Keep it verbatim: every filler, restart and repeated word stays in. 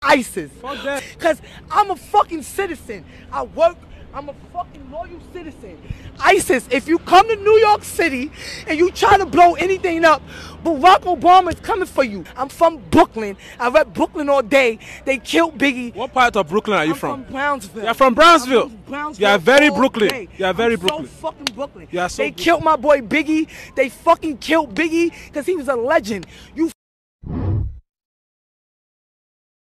ISIS. Fuck that. Because I'm a fucking citizen. I work. I'm a fucking loyal citizen. ISIS, if you come to New York City and you try to blow anything up, Barack Obama is coming for you. I'm from Brooklyn. I rep Brooklyn all day. They killed Biggie. What part of Brooklyn are you I'm from? from Brownsville. You're from Brownsville. I'm from Brownsville. You are very all Brooklyn. day. You are very I'm Brooklyn. so fucking Brooklyn. You are so they Brooklyn. killed my boy Biggie. They fucking killed Biggie because he was a legend. You